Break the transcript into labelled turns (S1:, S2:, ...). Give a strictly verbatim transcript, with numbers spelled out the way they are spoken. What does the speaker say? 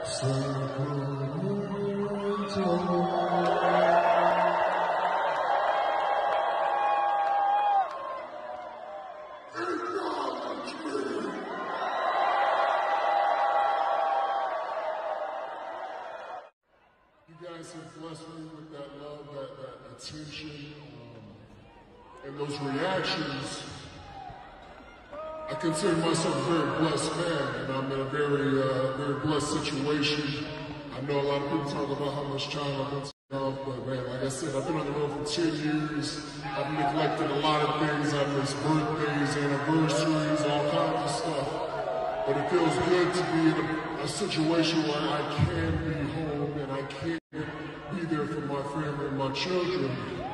S1: You guys have blessed me with that love, that, that attention, um, and those reactions. I consider myself a very blessed man, and I'm in a very, uh, very blessed situation. I know a lot of people talk about how much time I've been off, but man, like I said, I've been on the road for ten years. I've neglected a lot of things. I've missed birthdays, anniversaries, all kinds of stuff. But it feels good to be in a, a situation where I can be home and I can be there for my family and my children.